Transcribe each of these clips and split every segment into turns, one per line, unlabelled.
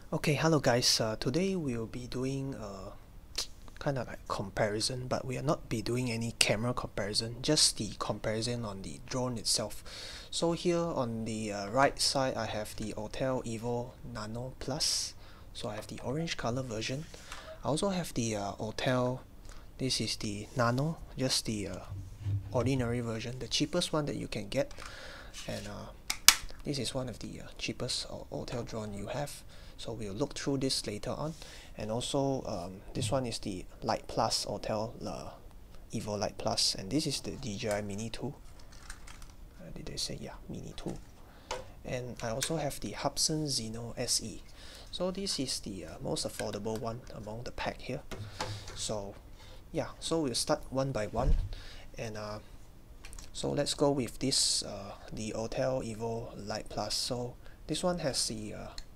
Okay, hello guys. Today we'll be doing a kind of like comparison, but we are not be doing any camera comparison, just the comparison on the drone itself. So here on the right side, I have the Autel Evo Nano Plus. So I have the orange color version. I also have the Autel. This is the Nano, just the ordinary version, the cheapest one that you can get, and this is one of the cheapest Autel drone you have. So we'll look through this later on. And also this one is the Lite Plus Autel Evo Lite Plus, and this is the Dji Mini 2. Did they say? Yeah, Mini 2. And I also have the Hubsan Zino SE. So this is the most affordable one among the pack here. So yeah, so we'll start one by one. And so let's go with this the Autel Evo Lite Plus. So this one has the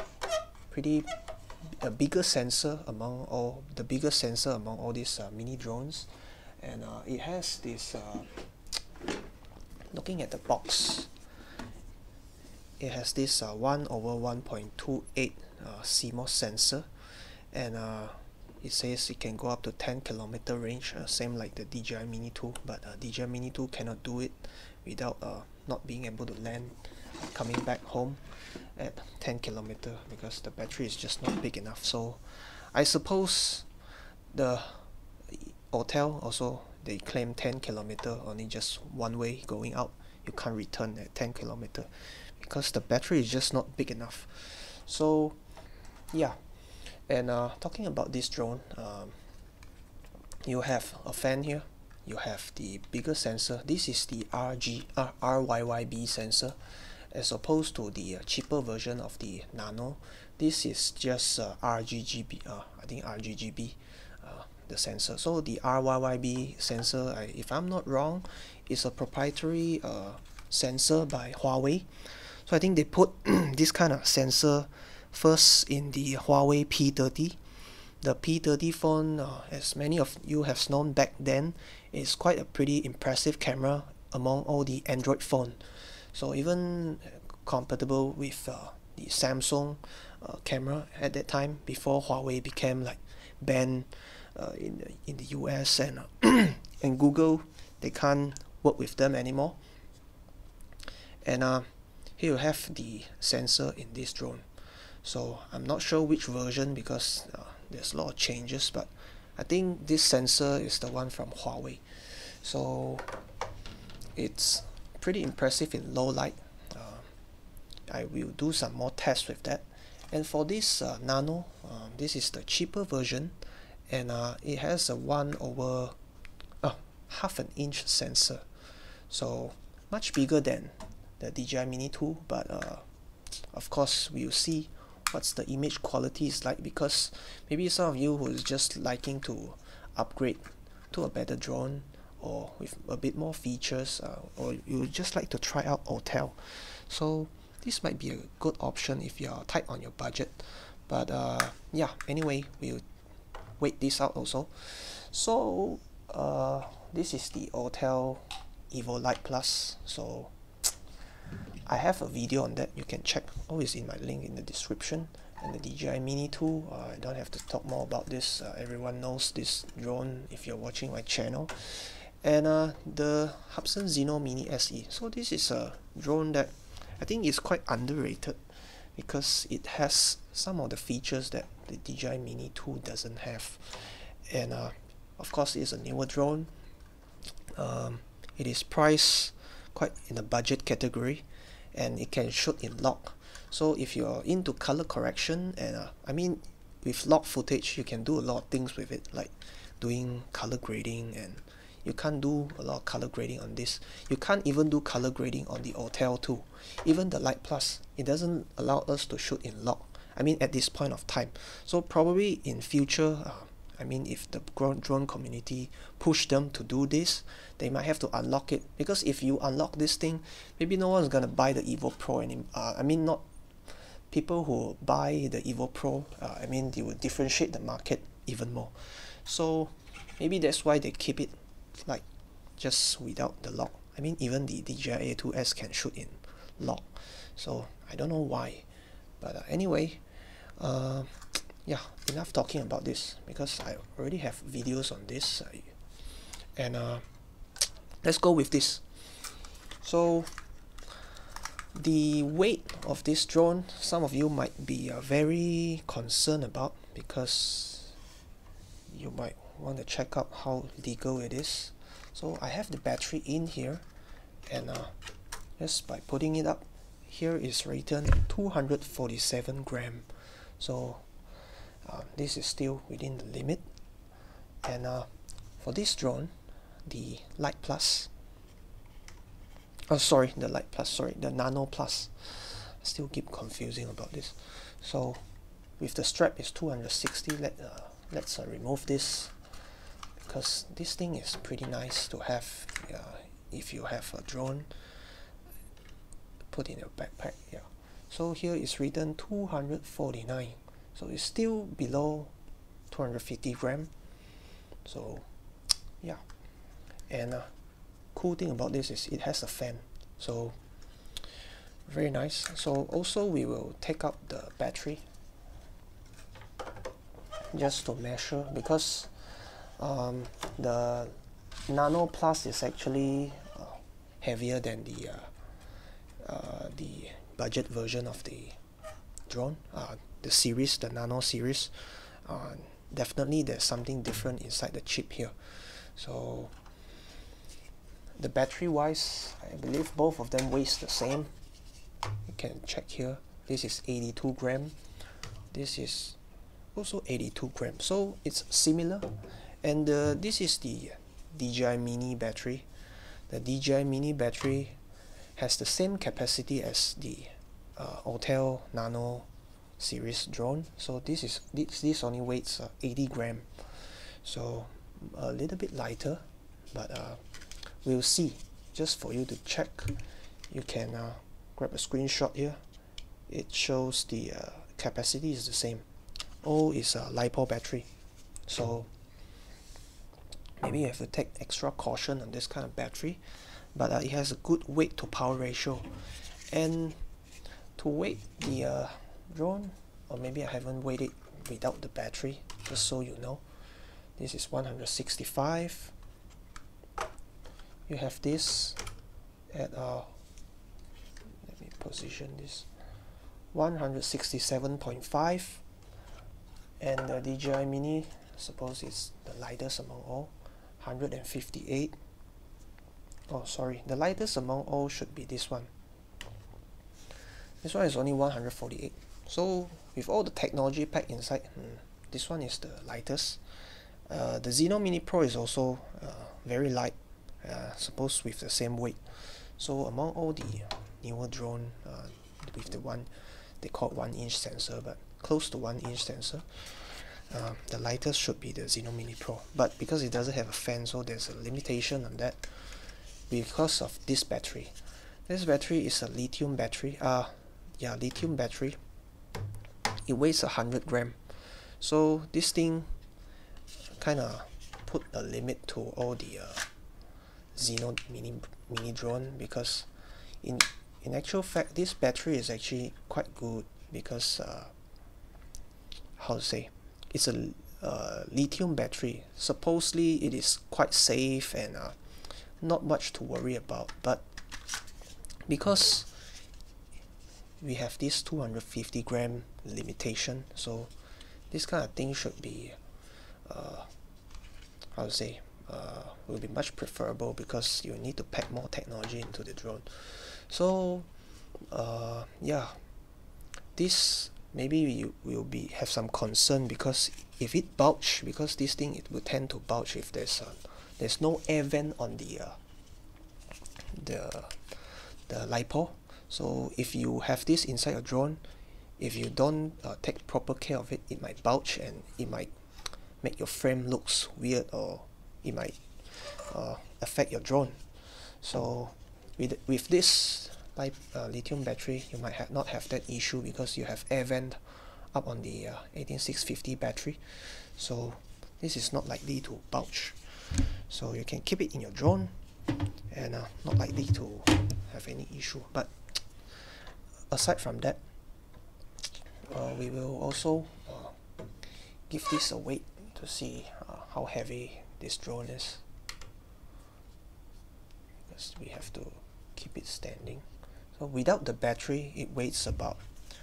bigger sensor among all these mini drones, and it has this looking at the box, it has this 1/1.28 CMOS sensor, and it says it can go up to 10 km range, same like the Dji Mini 2, but Dji Mini 2 cannot do it without not being able to land coming back home at 10 km because the battery is just not big enough. So I suppose the Autel also, they claim 10 km, only just one way going out, you can't return at 10 km because the battery is just not big enough. So yeah, and talking about this drone, you have a fan here, you have the bigger sensor. This is the RYYB sensor, as opposed to the cheaper version of the Nano. This is just RGGB, I think RGGB, the sensor. So the RYYB sensor, if I'm not wrong, is a proprietary sensor by Huawei. So I think they put this kind of sensor first in the Huawei P30. The P30 phone, as many of you have known back then, is quite a pretty impressive camera among all the Android phone. So even compatible with the Samsung camera at that time, before Huawei became like banned in the US, and and Google, they can't work with them anymore. And here you have the sensor in this drone. So I'm not sure which version because there's a lot of changes, but I think this sensor is the one from Huawei. So it's pretty impressive in low light. I will do some more tests with that. And for this Nano, this is the cheaper version, and it has a 1/half-inch sensor, so much bigger than the Dji Mini 2. But of course we'll see what's the image quality is like, because maybe some of you who is just liking to upgrade to a better drone or with a bit more features, or you just like to try out Autel, so this might be a good option if you're tight on your budget. But yeah, anyway, we'll wait this out also. So this is the Autel Evo Lite Plus. So I have a video on that, you can check, always in my link in the description. And the Dji Mini 2, I don't have to talk more about this, everyone knows this drone if you're watching my channel. And the Hubsan Zino Mini SE. So this is a drone that I think is quite underrated because it has some of the features that the Dji Mini 2 doesn't have. And of course it's a newer drone. It is priced quite in the budget category, and it can shoot in log. So if you're into color correction, and I mean with log footage you can do a lot of things with it, like doing color grading, and you can't do a lot of color grading on this. You can't even do color grading on the Autel 2. Even the Lite Plus, it doesn't allow us to shoot in log, I mean at this point of time. So probably in future, I mean if the drone community push them to do this, they might have to unlock it, because if you unlock this thing, maybe no one's gonna buy the Evo Pro anymore. I mean, not people who buy the Evo Pro, I mean they will differentiate the market even more. So maybe that's why they keep it like just without the log. I mean even the DJI A2S can shoot in log, so I don't know why. But anyway, Yeah, enough talking about this because I already have videos on this, and let's go with this. So the weight of this drone, some of you might be very concerned about, because you might want to check out how legal it is. So I have the battery in here, and just by putting it up, here is written 247 gram. So this is still within the limit. And for this drone, the Light Plus, the Nano Plus, I still keep confusing about this. So with the strap is 260. Let's remove this, because this thing is pretty nice to have if you have a drone put in your backpack. Yeah. So here is written 249. So it's still below 250 gram. So yeah. And cool thing about this is it has a fan. So very nice. So also we will take out the battery just to measure, because the Nano Plus is actually heavier than the budget version of the drone, the Nano series. Definitely there's something different inside the chip here. So the battery wise, I believe both of them weighs the same. You can check here. This is 82 gram. This is also 82 grams, so it's similar. And this is the Dji Mini battery. The Dji Mini battery has the same capacity as the Autel Nano series drone. So this only weighs 80 gram, so a little bit lighter, but we'll see. Just for you to check, you can grab a screenshot here. It shows the capacity is the same. O is a LiPo battery, so maybe you have to take extra caution on this kind of battery, but it has a good weight to power ratio. And to weight the drone, or maybe I haven't weighed it without the battery, just so you know, this is 165. You have this at let me position this, 167.5. And the Dji Mini, suppose it's the lightest among all, 158. Oh sorry, the lightest among all should be this one. This one is only 148. So with all the technology packed inside, this one is the lightest. The Zino Mini Pro is also very light, suppose with the same weight. So among all the newer drone with the one, they call it 1-inch sensor, but close to 1-inch sensor, the lightest should be the Zino Mini Pro. But because it doesn't have a fan, so there's a limitation on that because of this battery. This battery is a lithium battery. Lithium battery. It weighs 100 gram. So this thing kind of put a limit to all the Zino mini drone, because in actual fact this battery is actually quite good, because how to say, it's a lithium battery. Supposedly it is quite safe and not much to worry about, but because we have this 250 gram limitation, so this kind of thing should be how to say, will be much preferable, because you need to pack more technology into the drone. So yeah, this maybe you will have some concern, because if it bulge, because this thing, it will tend to bulge if there's no air vent on the LiPo. So if you have this inside your drone, if you don't take proper care of it, it might bulge and it might make your frame looks weird, or it might affect your drone. So with this lithium battery, you might not have that issue, because you have air vent up on the 18650 battery, so this is not likely to bulge. So you can keep it in your drone and not likely to have any issue. But aside from that, we will also give this a weight to see how heavy this drone is, because we have to keep it standing. So without the battery, it weighs about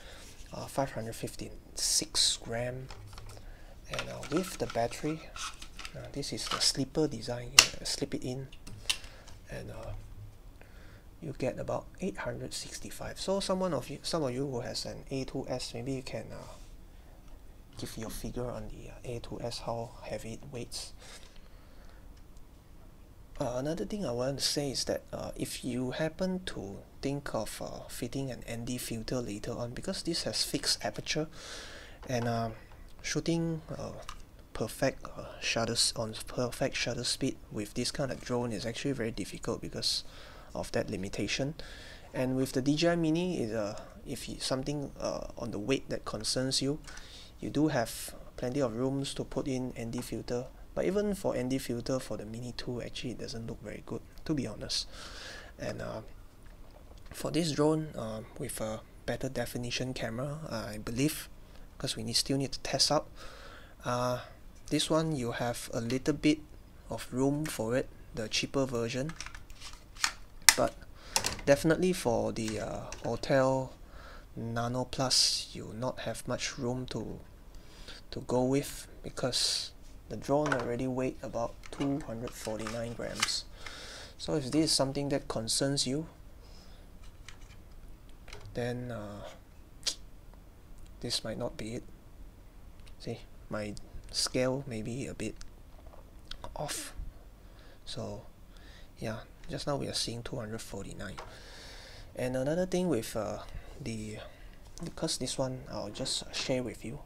556 grams, and with the battery, this is the slipper design. You slip it in, and you get about 865. So some of you who has an A2S, maybe you can give your figure on the A2S how heavy it weighs. Another thing I want to say is that if you happen to think of fitting an ND filter later on, because this has fixed aperture and shooting perfect shutter speed with this kind of drone is actually very difficult because of that limitation. And with the Dji Mini, if something on the weight that concerns you, you do have plenty of rooms to put in ND filter. But even for ND filter for the Mini 2, actually it doesn't look very good, to be honest. And for this drone with a better definition camera, I believe, because we still need to test out, this one you have a little bit of room for it, the cheaper version. But definitely for the Autel Nano Plus, you will not have much room to go with, because the drone already weighed about 249 grams. So if this is something that concerns you, then this might not be it. See, my scale may be a bit off. So yeah, just now we are seeing 249. And another thing with because this one I'll just share with you,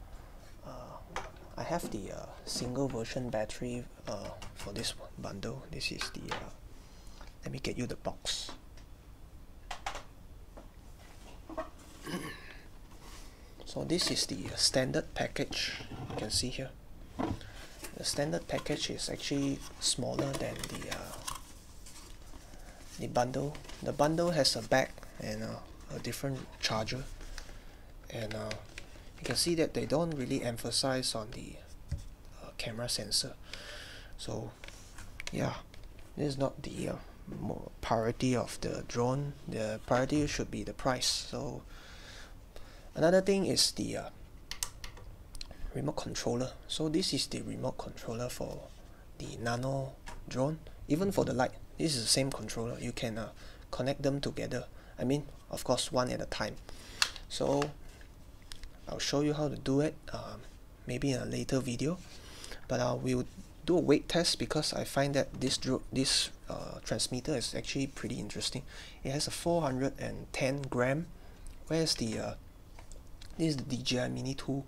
I have the single version battery for this bundle. This is the let me get you the box. So this is the standard package. You can see here, the standard package is actually smaller than the bundle. The bundle has a bag and a different charger, and you can see that they don't really emphasize on the camera sensor. So yeah, this is not the priority of the drone. The priority should be the price. So another thing is the remote controller. So this is the remote controller for the Nano drone. Even for the light, this is the same controller. You can connect them together. I mean, of course, one at a time. So I'll show you how to do it maybe in a later video, but we'll do a weight test, because I find that this transmitter is actually pretty interesting. It has a 410 gram, whereas this is the Dji Mini 2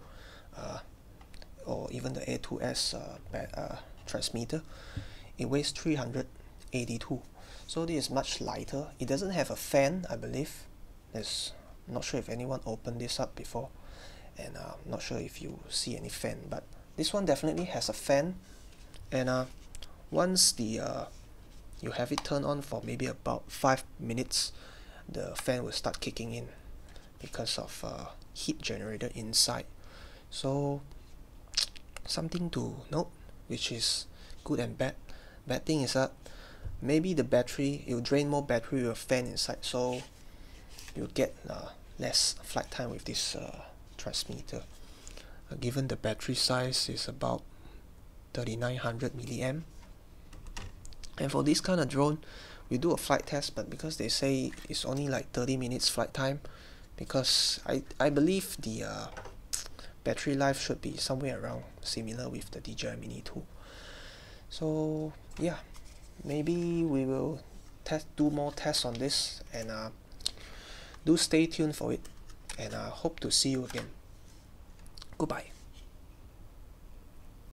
or even the A2S transmitter. It weighs 382. So this is much lighter. It doesn't have a fan, I believe. I'm not sure if anyone opened this up before, and I'm not sure if you see any fan, but this one definitely has a fan. And once you have it turned on for maybe about 5 minutes, the fan will start kicking in because of heat generated inside. So something to note, which is good and bad. Bad thing is that maybe the battery, it will drain more battery with a fan inside, so you'll get less flight time with this transmitter. Given the battery size is about 3900 milliamp, and for this kind of drone, we do a flight test, but because they say it's only like 30 minutes flight time, because I believe the battery life should be somewhere around similar with the Dji Mini 2. So yeah, maybe we will do more tests on this, and do stay tuned for it, and I hope to see you again. Goodbye.